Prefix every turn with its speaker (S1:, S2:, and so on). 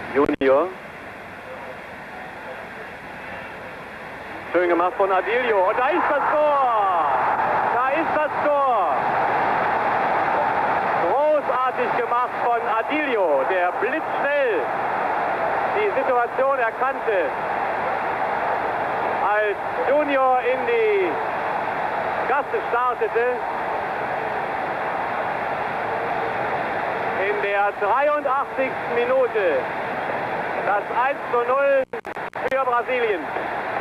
S1: Junior. Schön gemacht von Adilio. Und da ist das Tor! Da ist das Tor! Großartig gemacht von Adilio, der blitzschnell die Situation erkannte, als Junior in die Gasse startete. In der 83. Minute das 1:0 für Brasilien.